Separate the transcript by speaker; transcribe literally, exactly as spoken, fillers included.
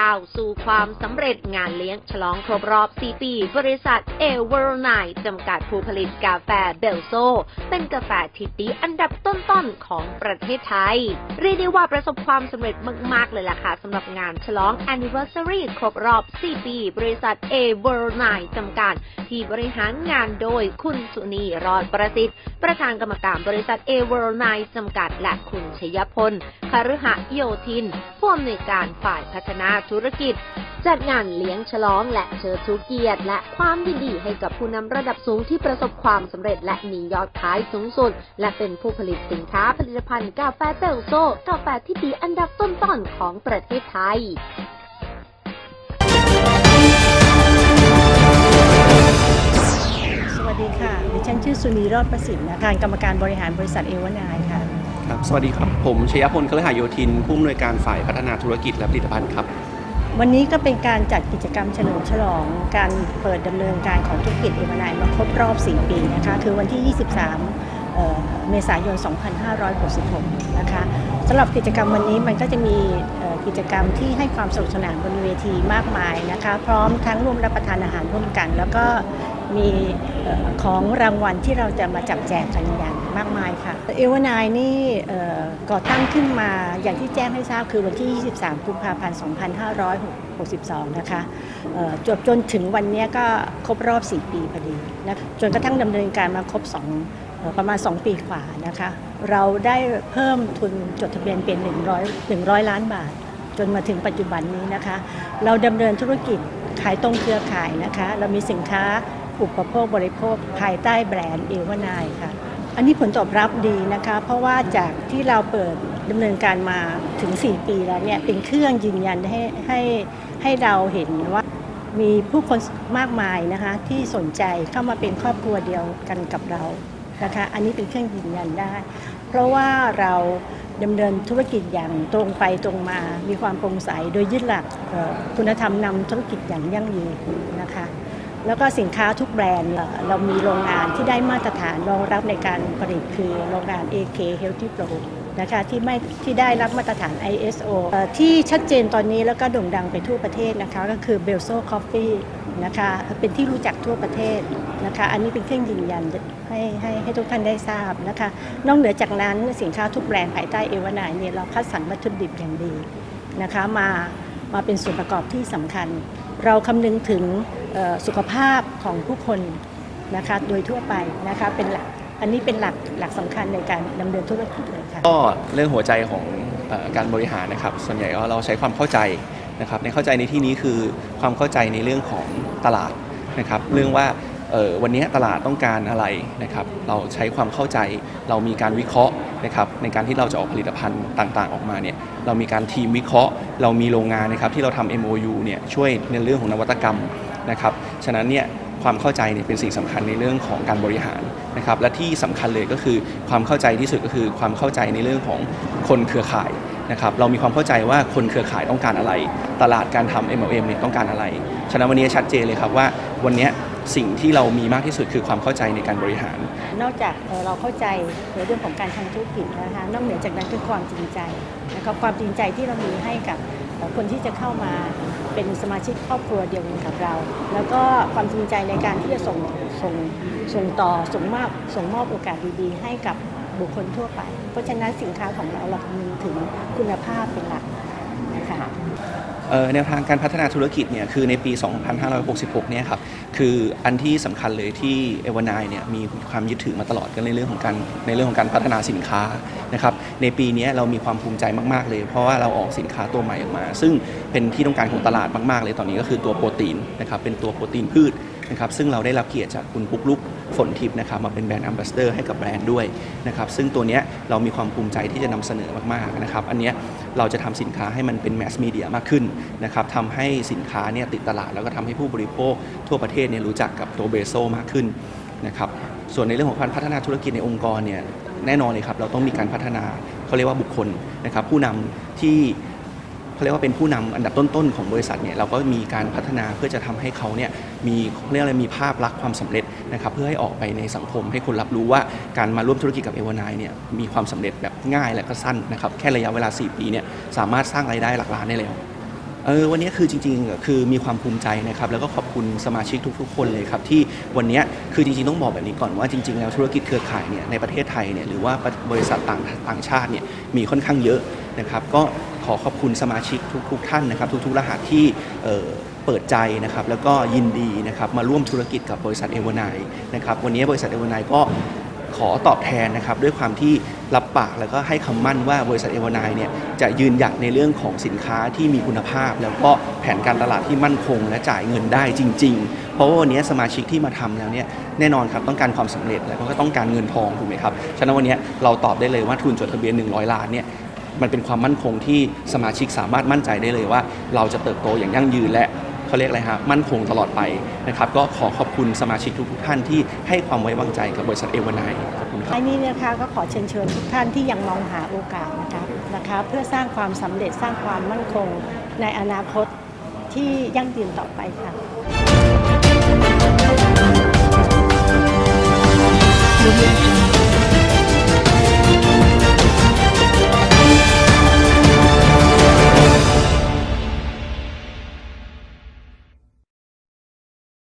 Speaker 1: ก้าวสู่ความสำเร็จงานเลี้ยงฉลองครบรอบสี่ปีบริษัทเอเวอร์ไนจำกัดผู้ผลิตกาแฟเบลโซเป็นกาแฟที่ดีอันดับต้นๆของประเทศไทยเรียกได้ว่าประสบความสำเร็จมากๆเลยล่ะค่ะสำหรับงานฉลอง Anniversary ครบรอบสี่ปีบริษัทเอเวอร์ไนจำกัดที่บริหารงานโดยคุณสุนีรอดประสิทธิ์ประธานกรรมการบริษัทเอเวอร์ไนจำกัดและคุณชยพลคฤหโยธินผู้อำนวยการฝ่ายพัฒนาธุรกิจจัดงานเลี้ยงฉลองและเชิดชูเกียรติและความยินดีให้กับผู้นำระดับสูงที่ประสบความสำเร็จและมียอดขายสูงสุดและเป็นผู้ผลิตสินค้าผลิตภัณฑ์กาแฟเบลโซกาแฟที่ดีอันดับต้นๆของประเทศไทย
Speaker 2: สวัสดีค่ะดิฉันชื่อสุนีรอดประสิทธิ์นะคะกรรมการบริหารบริษัทเอเวอร์ไนค่ะ
Speaker 3: ครับสวัสดีครับผมชยพลคฤหโยธินผู้อำนวยการฝ่ายพัฒนาธุรกิจและผลิตภัณฑ์ครับ
Speaker 2: วันนี้ก็เป็นการจัดกิจกรรมเฉลิมฉลองการเปิดดำเนินการของธุรกิจเอเวอร์ไนมาครบรอบสี่ปีนะคะคือวันที่ยี่สิบสามเมษายนสองพันห้าร้อยหกสิบหกนะคะสำหรับกิจกรรมวันนี้มันก็จะมีกิจกรรมที่ให้ความสนุกสนานบนเวทีมากมายนะคะพร้อมทั้งร่วมรับประทานอาหารร่วมกันแล้วก็มีของรางวัลที่เราจะมาจับแจกกันอย่างมากมายค่ะเอเวอร์ไนนี่ก่อตั้งขึ้นมาอย่างที่แจ้งให้ทราบคือวันที่ยี่สิบสามกุมภาพันธ์สองพันห้าร้อยหกสิบสองนะคะจบจนถึงวันนี้ก็ครบรอบสี่ปีพอดีนะจนกระทั่งดำเนินการมาครบสองประมาณสองปีกว่านะคะเราได้เพิ่มทุนจดทะเบียนเป็นหนึ่งร้อย หนึ่งร้อยล้านบาทจนมาถึงปัจจุบันนี้นะคะเราดำเนินธุรกิจขายตรงเครือข่ายนะคะเรามีสินค้าอุปโภคบริโภคภายใต้แบรนด์เอเวอร์ไนค่ะอันนี้ผลตอบรับดีนะคะเพราะว่าจากที่เราเปิดดำเนินการมาถึงสี่ปีแล้วเนี่ยเป็นเครื่องยืนยันให้ให้ให้เราเห็นว่ามีผู้คนมากมายนะคะที่สนใจเข้ามาเป็นครอบครัวเดียวกันกับเรานะคะอันนี้เป็นเครื่องยืนยันได้เพราะว่าเราดำเนินธุรกิจอย่างตรงไปตรงมามีความโปร่งใสโดยยึดหลักคุณธรรมนำธุรกิจอย่างยั่งยืนนะคะแล้วก็สินค้าทุกแบรนด์เรามีโรงงานที่ได้มาตรฐานรองรับในการผลิตคือโรงงาน เอ เค Healthy Pro นะคะที่ไม่ที่ได้รับมาตรฐาน ไอ เอส โอ ที่ชัดเจนตอนนี้แล้วก็โด่งดังไปทั่วประเทศนะคะก็คือ Belso Coffee นะคะเป็นที่รู้จักทั่วประเทศนะคะอันนี้เป็นเครื่องยืนยันให้ให้ให้ทุกท่านได้ทราบนะคะนอกเหนือจากนั้นสินค้าทุกแบรนด์ภายใต้เอเวอร์ไนเนี่ยเราคัดสรรวัตถุดิบอย่างดีนะคะมามาเป็นส่วนประกอบที่สำคัญเราคำนึงถึงสุขภาพของผู้คนนะคะโดยทั่วไปนะคะเป็นหลักอันนี้เป็นหลักหลักสำคัญในการดำเนินธุรกิจเลยค่ะ
Speaker 3: ก็เรื่องหัวใจของการบริหารนะครับส่วนใหญ่ก็เราใช้ความเข้าใจนะครับในเข้าใจในที่นี้คือความเข้าใจในเรื่องของตลาดนะครับเรื่องว่าวันนี้ตลาดต้องการอะไรนะครับเราใช้ความเข้าใจเรามีการวิเคราะห์นะครับในการที่เราจะออกผลิตภัณฑ์ต่างๆออกมาเนี่ยเรามีการทีมวิเคราะห์เรามีโรงงานนะครับที่เราทำ เอ็ม โอ ยู เนี่ยช่วยในเรื่องของนวัตกรรมนะครับฉะนั้นเนี่ยความเข้าใจเนี่ยเป็นสิ่งสำคัญในเรื่องของการบริหารนะครับและที่สำคัญเลยก็คือความเข้าใจที่สุดก็คือความเข้าใจในเรื่องของคนเครือข่ายนะครับเรามีความเข้าใจว่าคนเครือข่ายต้องการอะไรตลาดการทำ เอ็ม แอล เอ็ม เนี่ยต้องการอะไรฉะนั้นวันนี้ชัดเจนเลยครับว่าวันนี้สิ่งที่เรามีมากที่สุดคือความเข้าใจในการบริหาร
Speaker 2: นอกจากเราเข้าใจในเรื่องของการทำธุรกิจนะคะนอกเหนือจากนั้นคือความจริงใจนะครับความจริงใจที่เรามีให้กับคนที่จะเข้ามาเป็นสมาชิกครอบครัวเดียวกันกับเราแล้วก็ความจริงใจในการที่จะส่งส่งส่งต่อส่งมอบส่งมอบโอกาสดีๆให้กับบุคคลทั่วไปเพราะฉะนั้นสินค้าของเราเราคำนึงถึงคุณภาพเป็นหลักนะคะ
Speaker 3: แนวทางการพัฒนาธุรกิจเนี่ยคือในปี สองพันห้าร้อยหกสิบหก เนี่ยครับคืออันที่สำคัญเลยที่เอเวอร์ไนเนี่ยมีความยึดถือมาตลอดกันในเรื่องของการในเรื่องของการพัฒนาสินค้านะครับในปีนี้เรามีความภูมิใจมากๆเลยเพราะว่าเราออกสินค้าตัวใหม่ออกมาซึ่งเป็นที่ต้องการของตลาดมากๆเลยตอนนี้ก็คือตัวโปรตีนนะครับเป็นตัวโปรตีนพืชนะครับซึ่งเราได้รับเกียรติจากคุณปุ๊กลุกฝนทิพย์นะครับมาเป็นแบรนด์แอมบาสเดอร์ให้กับแบรนด์ด้วยนะครับซึ่งตัวนี้เรามีความภูมิใจที่จะนำเสนอมากๆนะครับอันนี้เราจะทำสินค้าให้มันเป็นแมสมีเดียมากขึ้นนะครับทำให้สินค้าเนี่ยติดตลาดแล้วก็ทำให้ผู้บริโภคทั่วประเทศเนี่ยรู้จักกับตัวเบโซมากขึ้นนะครับส่วนในเรื่องของการพัฒนาธุรกิจในองค์กรเนี่ยแน่นอนเลยครับเราต้องมีการพัฒนาเขาเรียกว่าบุคคลนะครับผู้นำที่เขาเรียกว่าเป็นผู้นำอันดับต้นๆของบริษัทเนี่ยเราก็มีการพัฒนาเพื่อจะทำให้เขาเนี่ยมีเรียกอะไรมีภาพลักษณ์ความสำเร็จนะครับเพื่อให้ออกไปในสังคมให้คนรับรู้ว่าการมาร่วมธุรกิจกับเอเวอร์ไนเนี่ยมีความสำเร็จแบบง่ายและก็สั้นนะครับแค่ระยะเวลาสี่ปีเนี่ยสามารถสร้างรายได้หลักล้านได้แล้วเออวันนี้คือจริงๆคือมีความภูมิใจนะครับแล้วก็ขอบคุณสมาชิกทุกๆคนเลยครับที่วันนี้คือจริงๆต้องบอกแบบนี้ก่อนว่าจริงๆแล้วธุรกิจเครือข่ายเนี่ยในประเทศไทยเนี่ยหรือว่าบริษัทต่างต่างชาติเนี่ยมีค่อนข้างเยอะนะครับก็ขอขอบคุณสมาชิกทุกๆท่านนะครับทุกๆรหัสที่เอ่อเปิดใจนะครับแล้วก็ยินดีนะครับมาร่วมธุรกิจกับบริษัทเอเวอร์ไนน์นะครับวันนี้บริษัทเอเวอร์ไนน์ก็ขอตอบแทนนะครับด้วยความที่รับปากแล้วก็ให้คำมั่นว่าบริษัทเอเวอร์ไนน์เนี่ยจะยืนหยัดในเรื่องของสินค้าที่มีคุณภาพแล้วก็แผนการตลาดที่มั่นคงและจ่ายเงินได้จริงๆเพราะว่าวันนี้สมาชิกที่มาทำแล้วเนี่ยแน่นอนครับต้องการความสำเร็จแล้วก็ต้องการเงินทองถูกไหมครับฉะนั้นวันนี้เราตอบได้เลยว่าทุนจดทะเบียนหนึ่งร้อยล้านเนี่ยมันเป็นความมั่นคงที่สมาชิกสามารถมั่นใจได้เลยว่าเราจะเติบโตอย่างยั่งยืนและเขาเรียกอะไรฮะมั่นคงตลอดไปนะครับก็ขอขอบคุณสมาชิกทุกๆท่านที่ให้ความไว้วางใจกับบริษัทเอเวอร์ไนน์ขอบคุณครับ
Speaker 2: ท้ายนี้นะคะก็ขอเชิญชวนทุกท่านที่ยังมองหาโอกาสนะคะนะคะเพื่อสร้างความสำเร็จสร้างความมั่นคงในอนาคตที่ยั่งยืนต่อไปค่ะ